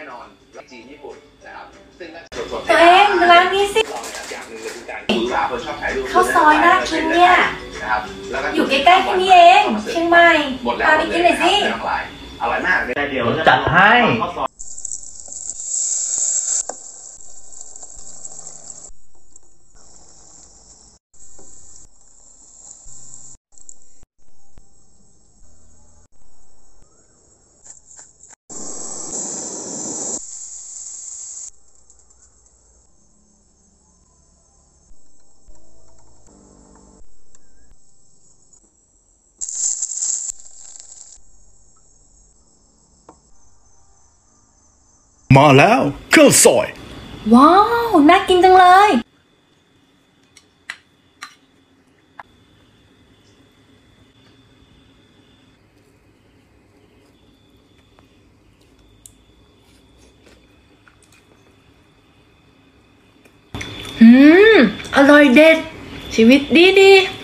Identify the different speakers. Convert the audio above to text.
Speaker 1: น่นอนจีนญี่ปุ่นนะครับซึ่งสดๆ
Speaker 2: ตัวเองร้านนี้สิ
Speaker 1: อย่างหนึ่งเลยคือการดูหาคนชอบถ่ายรูป
Speaker 2: ข้าวซอยน่ากินเนี่ยอยู่ใกล้ๆที่นี่เองเชียงใหม่พาไปกินหน่อยสิ
Speaker 1: อร่อยมากเลยเดี๋ยว
Speaker 3: จัดให้
Speaker 4: มาแล้วข้าวซอย
Speaker 2: ว้าวน่ากินจังเลยอร่อยเด็ดชีวิตดี